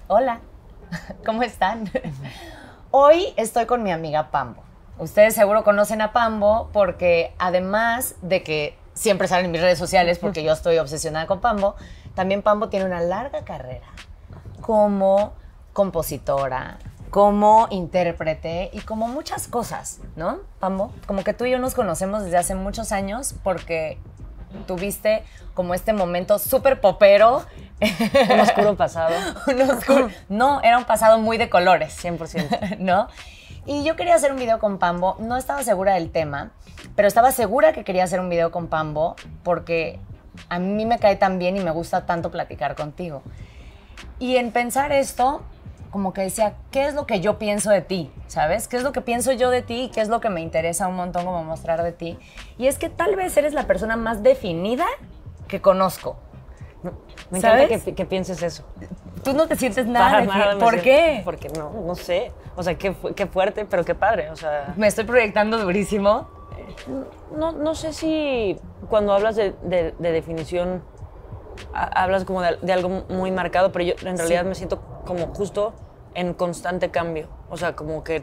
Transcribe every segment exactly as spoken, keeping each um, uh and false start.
Hola, ¿cómo están? Hoy estoy con mi amiga Pambo. Ustedes seguro conocen a Pambo porque además de que siempre salen en mis redes sociales porque yo estoy obsesionada con Pambo, también Pambo tiene una larga carrera como compositora, como intérprete y como muchas cosas, ¿no, Pambo? Como que tú y yo nos conocemos desde hace muchos años porque tuviste como este momento súper popero. Un oscuro pasado. un oscuro, no, era un pasado muy de colores. cien por ciento. ¿No? Y yo quería hacer un video con Pambo, no estaba segura del tema, pero estaba segura que quería hacer un video con Pambo porque a mí me cae tan bien y me gusta tanto platicar contigo. Y en pensar esto, como que decía, ¿qué es lo que yo pienso de ti? ¿Sabes? ¿Qué es lo que pienso yo de ti y qué es lo que me interesa un montón como mostrar de ti? Y es que tal vez eres la persona más definida que conozco. Me encanta que, que pienses eso. Tú no te sientes nada definido. ¿Por qué? Porque no, no sé. O sea, qué, qué fuerte, pero qué padre. O sea, me estoy proyectando durísimo. No, no sé si cuando hablas de, de, de definición a, hablas como de, de algo muy marcado, pero yo en realidad sí me siento como justo en constante cambio. O sea, como que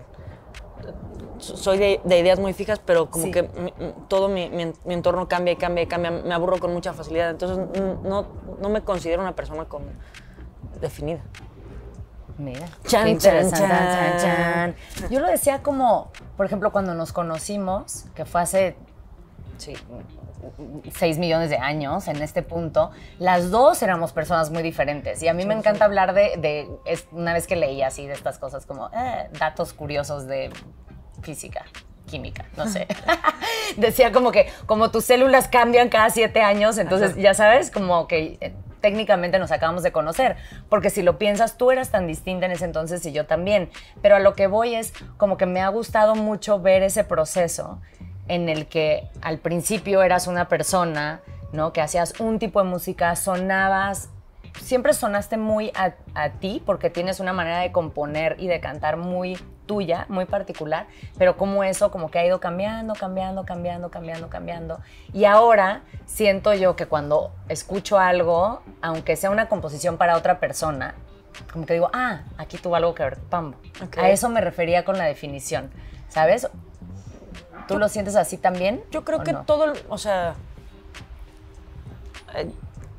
soy de, de ideas muy fijas, pero como sí. que mi, todo mi, mi, mi entorno cambia y cambia y cambia. Me aburro con mucha facilidad. Entonces, no, no me considero una persona con, definida. Mira, chan, qué interesante. chan, Chan, chan. Yo lo decía como, por ejemplo, cuando nos conocimos, que fue hace sí, seis millones de años en este punto, las dos éramos personas muy diferentes. Y a mí sí, me encanta sí. hablar de, de, una vez que leí así de estas cosas como eh, datos curiosos de física, química, no sé. Decía como que como tus células cambian cada siete años, entonces Ajá. ya sabes, como que eh, técnicamente nos acabamos de conocer, porque si lo piensas, tú eras tan distinta en ese entonces y yo también, pero a lo que voy es como que me ha gustado mucho ver ese proceso en el que al principio eras una persona, ¿no? Que hacías un tipo de música, sonabas, siempre sonaste muy a, a ti porque tienes una manera de componer y de cantar muy tuya, muy particular, pero como eso como que ha ido cambiando, cambiando, cambiando, cambiando, cambiando. Y ahora siento yo que cuando escucho algo, aunque sea una composición para otra persona, como que digo, ah, aquí tuvo algo que ver con Pambo. Okay. A eso me refería con la definición, ¿sabes? ¿Tú lo sientes así también? Yo creo que no? todo, el, o sea, eh,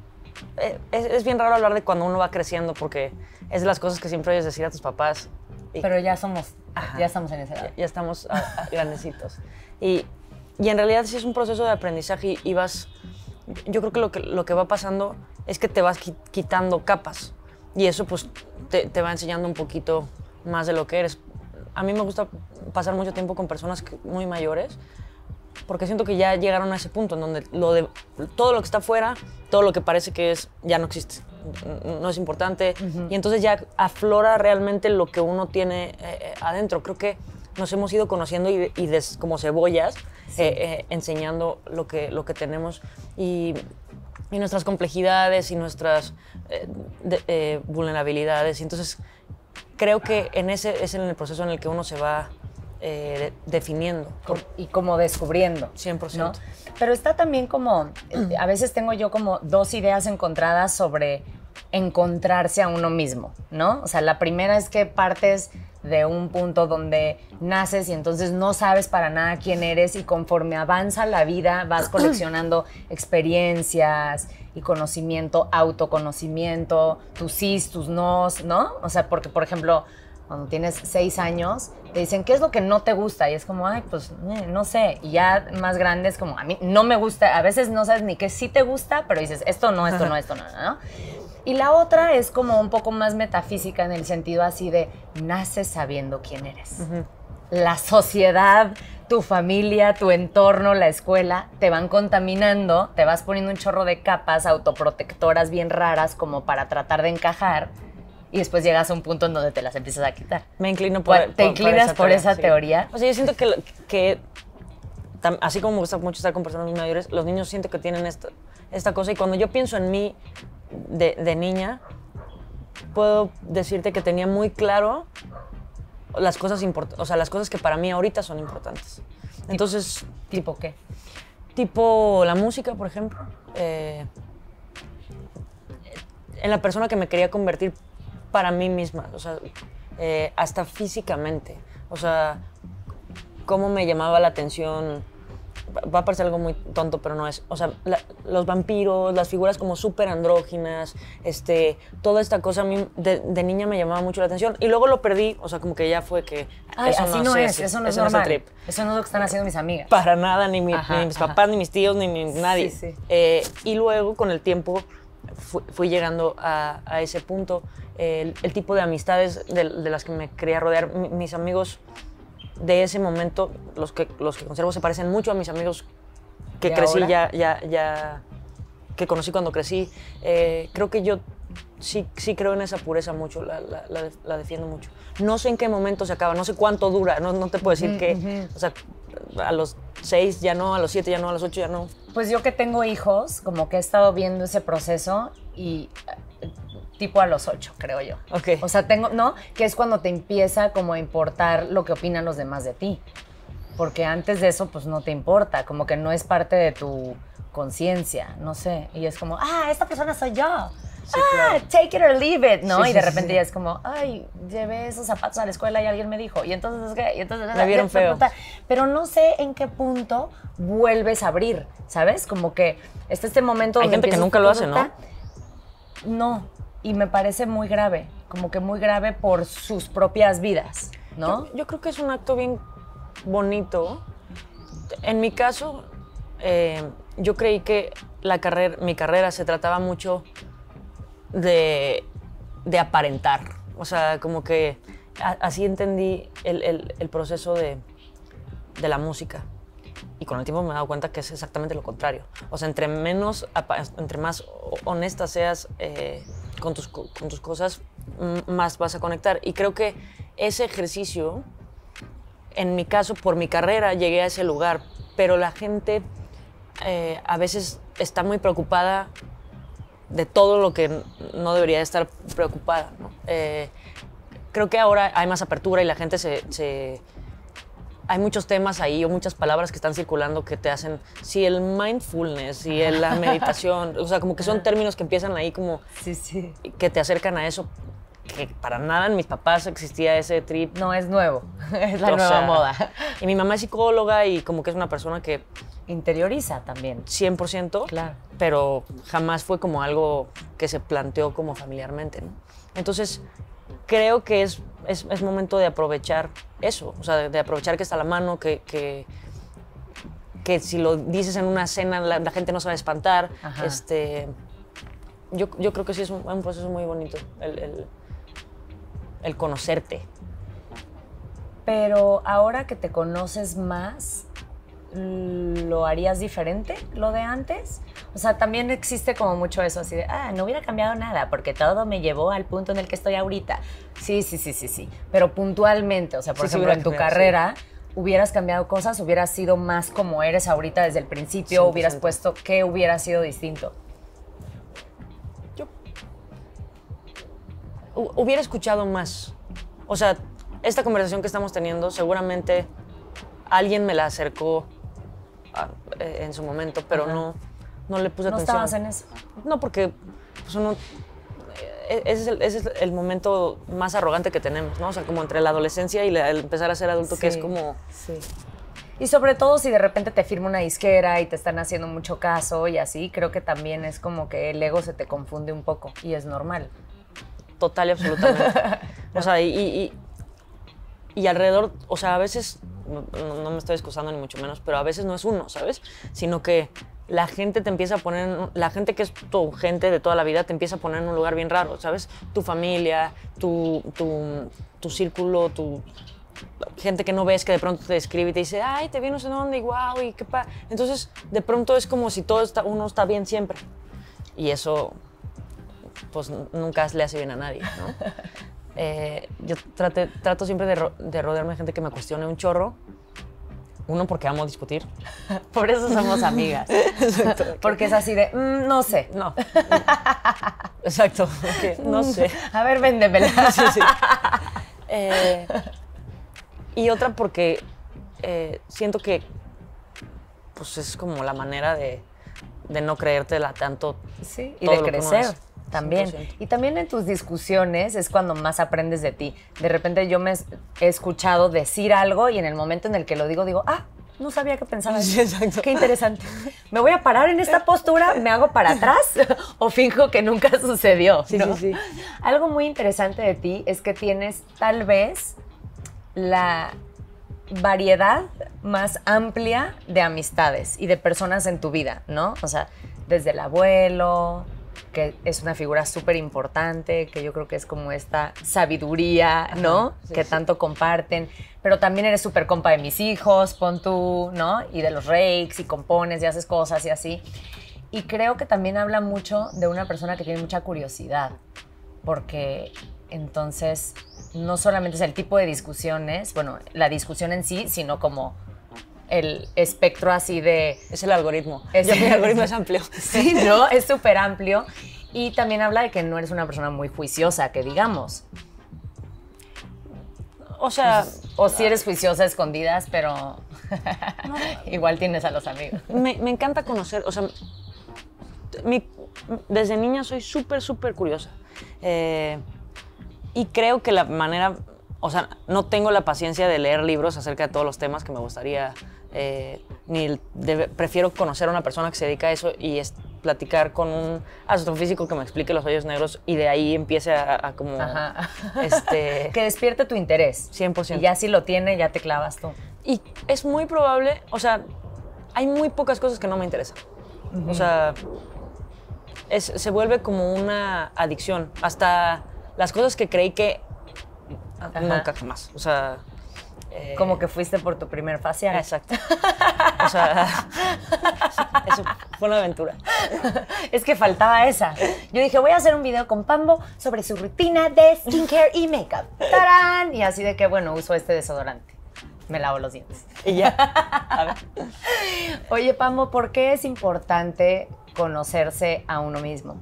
es, es bien raro hablar de cuando uno va creciendo porque es de las cosas que siempre oyes decir a tus papás. Y, pero ya somos, Ajá, ya estamos en esa edad. Ya, ya estamos a, a grandecitos. Y, y en realidad sí es un proceso de aprendizaje y, y vas, yo creo que lo, que lo que va pasando es que te vas quitando capas y eso pues te, te va enseñando un poquito más de lo que eres. A mí me gusta pasar mucho tiempo con personas que, muy mayores porque siento que ya llegaron a ese punto en donde lo de, todo lo que está afuera, todo lo que parece que es, ya no existe, no es importante. Uh-huh. Y entonces ya aflora realmente lo que uno tiene eh, adentro. Creo que nos hemos ido conociendo y, y des, como cebollas, sí. eh, eh, enseñando lo que, lo que tenemos y, y nuestras complejidades y nuestras eh, de, eh, vulnerabilidades. Y entonces creo que en ese es en el proceso en el que uno se va Eh, de, definiendo. Y como descubriendo. cien por ciento. ¿No? Pero está también como, a veces tengo yo como dos ideas encontradas sobre encontrarse a uno mismo, ¿no? O sea, la primera es que partes de un punto donde naces y entonces no sabes para nada quién eres y conforme avanza la vida vas coleccionando experiencias y conocimiento, autoconocimiento, tus sís, tus nos, ¿no? O sea, porque, por ejemplo, cuando tienes seis años, te dicen, ¿qué es lo que no te gusta? Y es como, ay, pues, eh, no sé. Y ya más grande es como, a mí no me gusta. A veces no sabes ni qué sí te gusta, pero dices, esto no, esto no, esto no, ¿no? Y la otra es como un poco más metafísica en el sentido así de, naces sabiendo quién eres. Uh-huh. La sociedad, tu familia, tu entorno, la escuela, te van contaminando, te vas poniendo un chorro de capas autoprotectoras bien raras como para tratar de encajar. Y después llegas a un punto en donde te las empiezas a quitar. Me inclino por, ¿Te por, inclinas por esa, por teoría, esa sí. teoría? O sea, yo siento que, que así como me gusta mucho estar con personas muy mayores, los niños siento que tienen esta, esta cosa. Y cuando yo pienso en mí de, de niña, puedo decirte que tenía muy claro las cosas, import- o sea, las cosas que para mí ahorita son importantes. Entonces, ¿Tipo qué? Tipo la música, por ejemplo. Eh, en la persona que me quería convertir para mí misma, o sea, eh, hasta físicamente. O sea, cómo me llamaba la atención. Va a parecer algo muy tonto, pero no es. O sea, la, los vampiros, las figuras como súper andróginas, este, toda esta cosa a mí de, de niña me llamaba mucho la atención. Y luego lo perdí, o sea, como que ya fue que... Ay, eso así no, no sé, es, si- eso no es eso normal. el trip. Eso no es lo que están haciendo mis amigas. Para nada, ni, mi- Ajá, ni mis ajá. papás, ni mis tíos, ni, ni nadie. Sí, sí. Eh, y luego, con el tiempo, fui, fui llegando a, a ese punto. El, el tipo de amistades de, de las que me quería rodear, mi- mis amigos de ese momento, los que, los que conservo, se parecen mucho a mis amigos que ¿De crecí ahora? ya, ya, ya, que conocí cuando crecí. Eh, creo que yo sí, sí creo en esa pureza mucho, la, la, la, la defiendo mucho. No sé en qué momento se acaba, no sé cuánto dura, no, no te puedo decir que, o sea, a los seis ya no, a los siete ya no, a los ocho ya no. Pues yo que tengo hijos, como que he estado viendo ese proceso y eh, tipo a los ocho, creo yo. Ok. O sea, tengo, ¿no? Que es cuando te empieza como a importar lo que opinan los demás de ti. Porque antes de eso, pues no te importa, como que no es parte de tu conciencia, no sé. Y es como, ah, esta persona soy yo. Sí, ah, claro. take it or leave it, ¿no? Sí, y de sí, repente sí. ya es como, ay, llevé esos zapatos a la escuela y alguien me dijo. Y entonces, ¿qué? Y entonces, Me vieron feo. Pero no sé en qué punto vuelves a abrir, ¿sabes? Como que está este momento Hay donde gente que empiezas nunca tu lo hace, ¿no? conducta. No, y me parece muy grave, como que muy grave por sus propias vidas, ¿no? Yo, yo creo que es un acto bien bonito. En mi caso, eh, yo creí que la carrera, mi carrera se trataba mucho de, de aparentar. O sea, como que a- así entendí el, el- el proceso de, de la música. Y con el tiempo me he dado cuenta que es exactamente lo contrario. O sea, entre menos, apa- entre más honesta seas eh, con, tus, co- con tus cosas, m- más vas a conectar. Y creo que ese ejercicio, en mi caso, por mi carrera, llegué a ese lugar. Pero la gente eh, a veces está muy preocupada de todo lo que n- no debería estar preocupada, ¿no? Eh, creo que ahora hay más apertura y la gente se, se- hay muchos temas ahí o muchas palabras que están circulando que te hacen, sí, el mindfulness y el- la meditación, o sea, como que son términos que empiezan ahí como Sí, sí. que te acercan a eso, que para nada en mis papás existía ese trip. No es nuevo, es la O nueva sea, moda. Y mi mamá es psicóloga y como que es una persona que Interioriza también. cien por ciento, Claro. pero jamás fue como algo que se planteó como familiarmente, ¿no? Entonces, creo que es, es, es momento de aprovechar eso, o sea, de, de aprovechar que está a la mano, que, que, que si lo dices en una cena la, la gente no se va a espantar. Ajá. Este, yo, yo creo que sí es un, un proceso muy bonito, el, el, el conocerte. Pero ahora que te conoces más, ¿lo harías diferente, lo de antes? O sea, también existe como mucho eso así de, ah, no hubiera cambiado nada porque todo me llevó al punto en el que estoy ahorita. Sí, sí, sí, sí, sí. Pero puntualmente, o sea, por Sí, sí ejemplo, hubiera en tu cambiado, carrera, ¿hubieras cambiado cosas? ¿Hubieras sido más como eres ahorita desde el principio? cien por ciento. ¿Hubieras puesto qué hubiera sido distinto? Yo hu- hubiera escuchado más. O sea, esta conversación que estamos teniendo, seguramente alguien me la acercó a- eh, en su momento, pero Ajá. no, no le puse ¿No atención. estabas en eso? No, porque pues, uno, eh, ese, es el, ese es el momento más arrogante que tenemos, ¿no? O sea, como entre la adolescencia y la- el empezar a ser adulto, que es Sí, como... Sí. Y sobre todo si de repente te firma una disquera y te están haciendo mucho caso y así, creo que también es como que el ego se te confunde un poco y es normal. Total y absolutamente. O sea, y, y, y alrededor, o sea, a veces, no, no- no me estoy excusando ni mucho menos, pero a veces no es uno, ¿sabes? Sino que la gente te empieza a poner, en un- la gente que es tu gente de toda la vida te empieza a poner en un lugar bien raro, ¿sabes? Tu familia, tu, tu, tu círculo, tu gente que no ves que de pronto te escribe y te dice, ay, te vi no sé dónde y guau, y qué pa. Entonces, de pronto es como si todo está, uno está bien siempre. Y eso, pues nunca le hace bien a nadie, ¿no? Eh, yo trate- trato siempre de, ro- de rodearme de gente que me cuestione un chorro. Uno, porque amo discutir. Por eso somos amigas. Porque es así de, "Mm, no sé. No. Exacto. porque no sé. A ver, véndemela. Sí, sí. Eh, y otra porque eh, siento que pues es como la manera de, de no creértela tanto. Sí, y todo de lo que uno crecer es. también. cien por ciento. Y también en tus discusiones es cuando más aprendes de ti. De repente yo me he escuchado decir algo y en el momento en el que lo digo, digo, ah, no sabía que pensaba eso. Sí, exacto. Qué interesante. Me voy a parar en esta postura, me hago para atrás o finjo que nunca sucedió. Sí, ¿no? sí, sí. Algo muy interesante de ti es que tienes tal vez la variedad más amplia de amistades y de personas en tu vida, ¿no? O sea, desde el abuelo, que es una figura súper importante, que yo creo que es como esta sabiduría, ¿no? Ajá, sí, que sí. tanto comparten, pero también eres súper compa de mis hijos, pon tú, ¿no? Y de los Rakes, y compones, y haces cosas y así. Y creo que también habla mucho de una persona que tiene mucha curiosidad, porque entonces no solamente es el tipo de discusiones, bueno, la discusión en sí, sino como el espectro así de... Es el algoritmo. Es- Ya, mi algoritmo es amplio. Sí, ¿no? Es súper amplio. Y también habla de que no eres una persona muy juiciosa, que digamos. O sea, O si eres juiciosa a escondidas, pero igual tienes a los amigos. me, me encanta conocer, o sea, mi- desde niña soy súper, súper curiosa. Eh, y creo que la manera, o sea, no tengo la paciencia de leer libros acerca de todos los temas que me gustaría, eh, ni de- prefiero conocer a una persona que se dedica a eso y es platicar con un astrofísico que me explique los hoyos negros y de ahí empiece a, a como, Ajá. este, Que despierte tu interés. cien por ciento. Y ya si lo tiene, ya te clavas tú. Y es muy probable, o sea, hay muy pocas cosas que no me interesan. O sea, es- se vuelve como una adicción. Hasta las cosas que creí que Ajá. nunca jamás. O sea, eh, Como que fuiste por tu primer facial. exacto. O sea, eso fue una aventura. Es que faltaba esa. Yo dije, voy a hacer un video con Pambo sobre su rutina de skincare y makeup. ¡Tarán! Y así de que, bueno, uso este desodorante. Me lavo los dientes. Y ya. A ver. Oye, Pambo, ¿por qué es importante conocerse a uno mismo?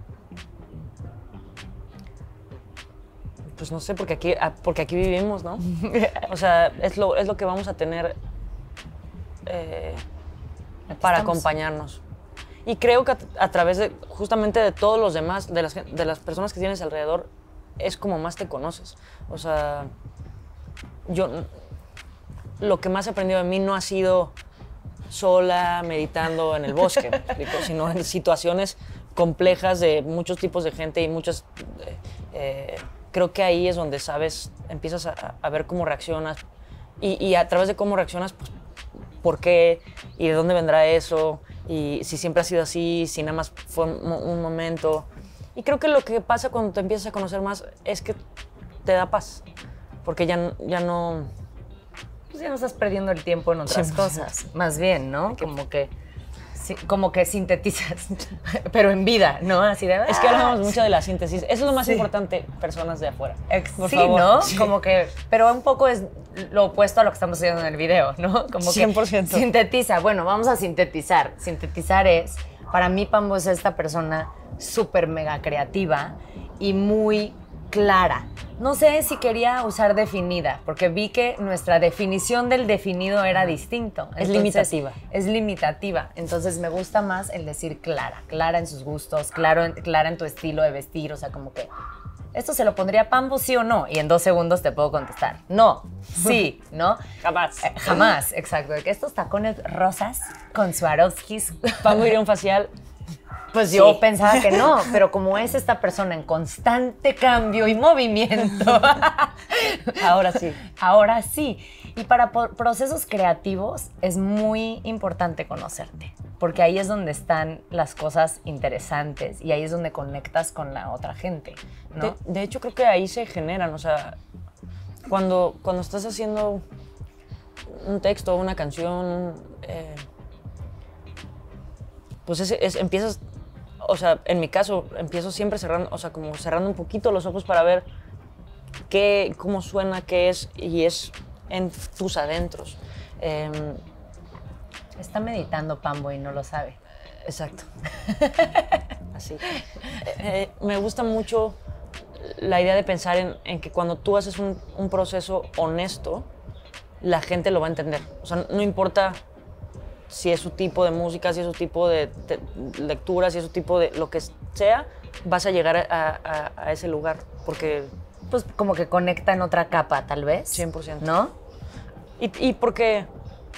Pues no sé, porque aquí, ah, porque aquí vivimos, ¿no? O sea, es lo, es lo que vamos a tener eh, Aquí para estamos. acompañarnos. Y creo que a, a través de justamente de todos los demás, de las, gen- de las personas que tienes alrededor, es como más te conoces. O sea, yo lo que más he aprendido de mí no ha sido sola, meditando en el bosque, ¿me explico? Sino en situaciones complejas de muchos tipos de gente y muchas... eh, eh, creo que ahí es donde sabes, empiezas a, a ver cómo reaccionas y, y a través de cómo reaccionas, pues, por qué y de dónde vendrá eso y si siempre ha sido así, si nada más fue un, mo- un momento. Y creo que lo que pasa cuando te empiezas a conocer más es que te da paz, porque ya, n- ya no... Pues ya no estás perdiendo el tiempo en otras cien por ciento. cosas. Más bien, ¿no? Como que, sí, como que sintetizas, pero en vida, ¿no? Así de... Es que "Ah". hablamos mucho de la síntesis. Eso es lo más Sí. importante, personas de afuera. Ex- Por sí, favor. ¿no? Sí. Como que, pero un poco es lo opuesto a lo que estamos haciendo en el video, ¿no? Como que cien por ciento. sintetiza. Bueno, vamos a sintetizar. Sintetizar es, para mí Pambo es esta persona súper mega creativa y muy clara. No sé si quería usar definida, porque vi que nuestra definición del definido era distinto. Es Entonces, limitativa. Es limitativa. Entonces me gusta más el decir clara, clara en sus gustos, claro en- clara en tu estilo de vestir, o sea, como que ¿esto se lo pondría Pambo, sí o no? Y en dos segundos te puedo contestar. No, sí, ¿no? Jamás. Eh, jamás, exacto. De que estos tacones rosas con Swarovskis, Vamos a ir a un facial. pues Sí. yo pensaba que no, pero como es esta persona en constante cambio y movimiento, Ahora sí. ahora sí. Y para po- procesos creativos es muy importante conocerte, porque ahí es donde están las cosas interesantes y ahí es donde conectas con la otra gente, ¿no? De, de hecho, creo que ahí se generan, o sea, cuando, cuando estás haciendo un texto, una canción, eh, pues es, es- empiezas, o sea, en mi caso, empiezo siempre cerrando, o sea, como cerrando un poquito los ojos para ver qué, cómo suena, qué es, y es en tus adentros. Em, Está meditando Pambo y no lo sabe. Exacto. Así. Eh, eh, me gusta mucho la idea de pensar en, en que cuando tú haces un, un proceso honesto, la gente lo va a entender. O sea, no importa si es su tipo de música, si es su tipo de, de lectura, si es su tipo de lo que sea, vas a llegar a, a, a ese lugar, porque... Pues como que conecta en otra capa, tal vez. cien por ciento. ¿No? Y, y porque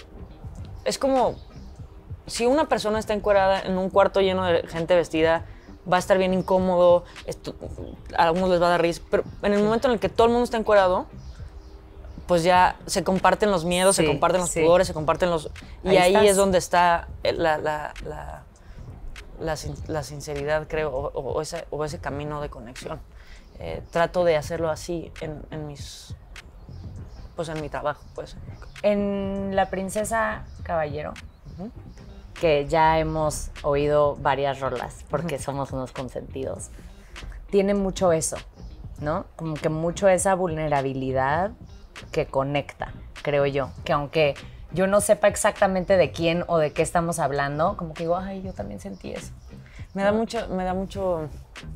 es como, si una persona está encuerada en un cuarto lleno de gente vestida, va a estar bien incómodo, esto, a algunos les va a dar risa, pero en el momento en el que todo el mundo está encuerado, pues ya se comparten los miedos, sí, se comparten los sí. pudores, se comparten los... Y ahí, ahí es donde está la, la, la, la, la sinceridad, creo, o, o, ese, o ese camino de conexión. Eh, trato de hacerlo así en, en mis... Pues en mi trabajo, pues. En La Princesa Caballero, uh-huh. que ya hemos oído varias rolas, porque uh-huh. somos unos consentidos, tiene mucho eso, ¿no? Como que mucho esa vulnerabilidad que conecta, creo yo. Que aunque yo no sepa exactamente de quién o de qué estamos hablando, como que digo, ay, yo también sentí eso. Me da mucho, me da mucho...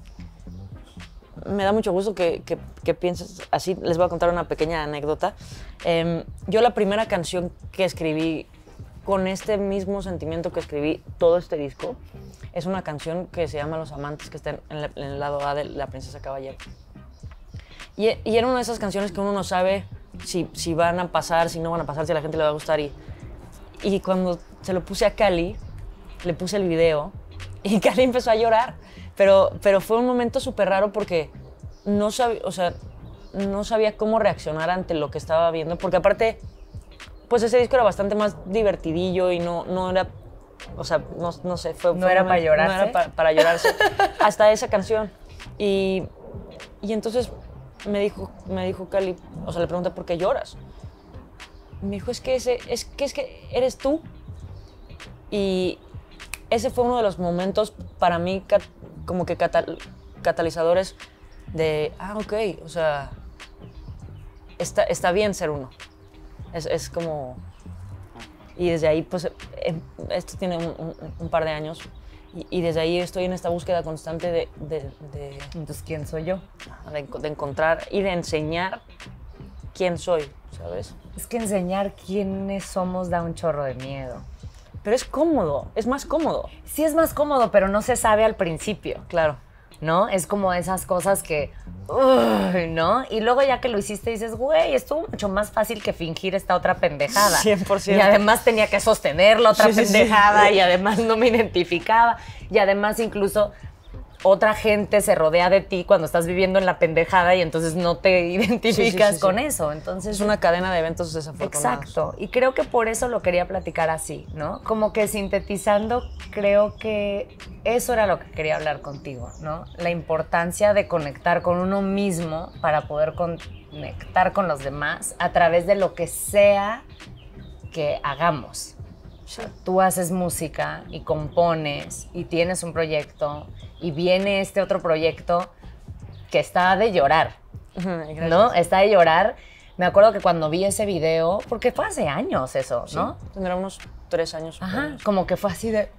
Me da mucho gusto que, que, que pienses así. Les voy a contar una pequeña anécdota. Eh, yo la primera canción que escribí con este mismo sentimiento que escribí todo este disco es una canción que se llama Los Amantes, que está en, la, en el lado A de La Princesa Caballero. Y, y era una de esas canciones que uno no sabe si, si van a pasar, si no van a pasar, si a la gente le va a gustar. Y, y cuando se lo puse a Cali, le puse el video y Cali empezó a llorar. Pero, pero fue un momento súper raro porque no sabía, o sea, no sabía cómo reaccionar ante lo que estaba viendo. Porque aparte, pues ese disco era bastante más divertidillo y no, no era, o sea, no, no sé. Fue, no fue era momento, para llorarse. No era para, para llorarse. Hasta esa canción. Y, y entonces me dijo, me dijo Cali, o sea, le pregunté, ¿por qué lloras? Me dijo, es que, ese, es, que, es que eres tú. Y ese fue uno de los momentos para mí cat, como que catal, catalizadores de, ah, ok, o sea, está, está bien ser uno. Es, es como... Y desde ahí, pues, eh, esto tiene un, un, un par de años y, y desde ahí estoy en esta búsqueda constante de... de, de Entonces, ¿quién soy yo? De, de encontrar y de enseñar quién soy, ¿sabes? Es que enseñar quiénes somos da un chorro de miedo. Pero es cómodo, es más cómodo. Sí es más cómodo, pero no se sabe al principio. Claro. ¿No? Es como esas cosas que... Uh, ¿no? Y luego ya que lo hiciste dices, güey, estuvo mucho más fácil que fingir esta otra pendejada. cien por ciento. Y además tenía que sostener la otra sí, pendejada sí, sí. y además no me identificaba. Y además incluso... otra gente se rodea de ti cuando estás viviendo en la pendejada y entonces no te identificas sí, sí, sí, con sí. eso. Entonces, es una cadena de eventos desafortunados. Exacto. Y creo que por eso lo quería platicar así, ¿no? Como que sintetizando, creo que eso era lo que quería hablar contigo, ¿no? La importancia de conectar con uno mismo para poder conectar con los demás a través de lo que sea que hagamos. Sí. Tú haces música y compones y tienes un proyecto y viene este otro proyecto que está de llorar, Gracias. ¿no? Está de llorar. Me acuerdo que cuando vi ese video, porque fue hace años eso, ¿no? Sí, tendrá unos tres años. Ajá, años. Como que fue así de...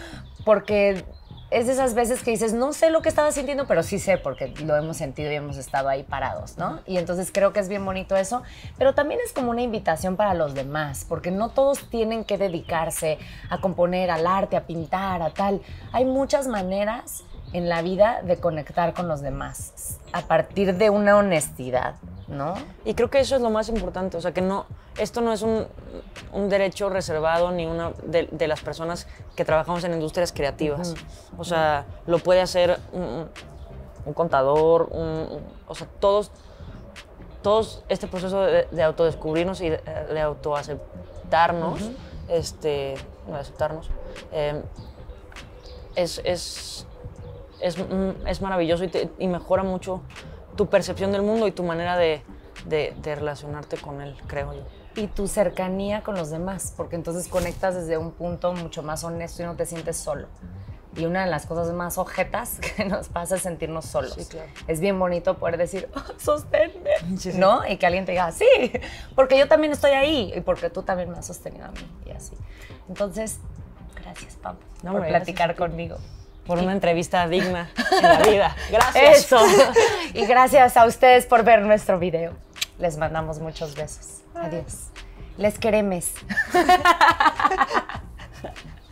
Porque es de esas veces que dices, no sé lo que estaba sintiendo, pero sí sé porque lo hemos sentido y hemos estado ahí parados, ¿no? Y entonces creo que es bien bonito eso, pero también es como una invitación para los demás, porque no todos tienen que dedicarse a componer, al arte, a pintar, a tal. Hay muchas maneras en la vida de conectar con los demás a partir de una honestidad, ¿no? Y creo que eso es lo más importante, o sea, que no, esto no es un, un derecho reservado ni una de, de las personas que trabajamos en industrias creativas. Uh-huh. O sea, uh-huh. lo puede hacer un, un contador, un, un, o sea, todos, todos este proceso de, de autodescubrirnos y de, de autoaceptarnos, uh-huh. este, de aceptarnos, eh, es, es, es, es maravilloso y, te, y mejora mucho tu percepción del mundo y tu manera de, de, de relacionarte con él, creo yo. Y tu cercanía con los demás, porque entonces conectas desde un punto mucho más honesto y no te sientes solo. Y una de las cosas más ojetas que nos pasa es sentirnos solos. Sí, claro. Es bien bonito poder decir, oh, sosténme, sí, sí. ¿no? Y que alguien te diga, sí, porque yo también estoy ahí y porque tú también me has sostenido a mí y así. Entonces, gracias, Pam, no, por platicar conmigo. Por una entrevista digna en la vida. Gracias. Eso. Y gracias a ustedes por ver nuestro video. Les mandamos muchos besos. Adiós. Les queremos.